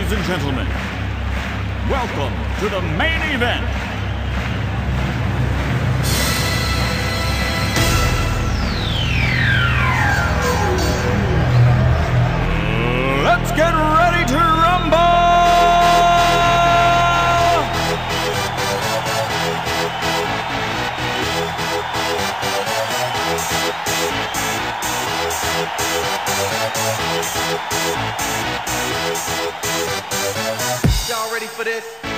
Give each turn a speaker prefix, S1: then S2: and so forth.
S1: Ladies and gentlemen, welcome to the main event. Let's get ready to rumble!
S2: Y'all ready for this?